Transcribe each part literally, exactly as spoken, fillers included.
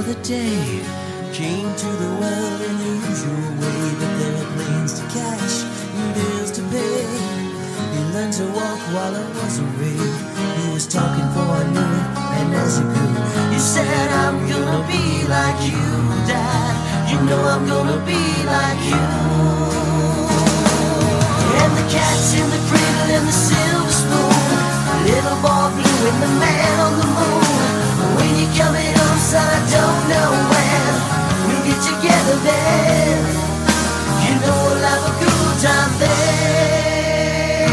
other day. Came to the well in the usual way, but there were planes to catch and bills to pay. He learned to walk while I was away. He was talking for I knew it, and as he grew, he said, I'm gonna be like you, Dad. You know I'm gonna be like you. And the cat's in the cradle and the silver spoon, the little boy blue and the man on the moon. When you're coming home, son, I don't know when we'll get together then. You know we'll have a good time then.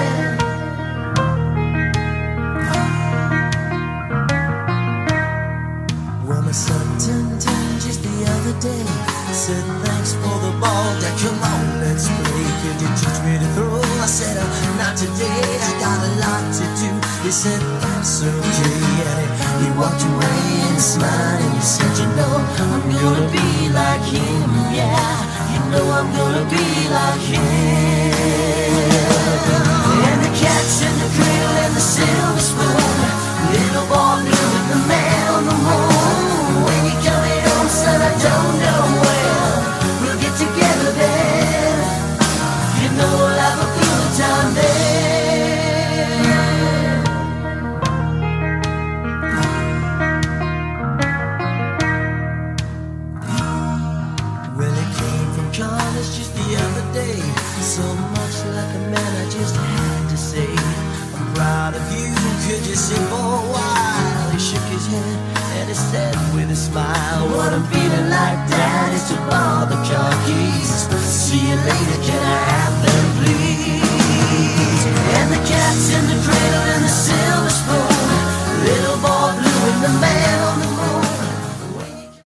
Well, my son turned ten just the other day. Said thanks for the ball, Dad, come on, let's play. Could you teach me to throw? I said, oh, not today, I got a lot to do. He said, that's okay, and he walked away and smiled and he said, you know, I'm gonna be like him, yeah. You know I'm gonna be like him. And the cat's in the cradle and the silver spoon, little boy blue with the man on the moon. When you're coming home, son, I don't know when we'll get together then. You know we'll have a good time then. Well, he came from college just the other day. So much like a man, I just had to say, I'm proud of you, could you sing for a while? He shook his head and he said with a smile, what I'm feeling like, Dad, is to borrow the car keys. See you later, can I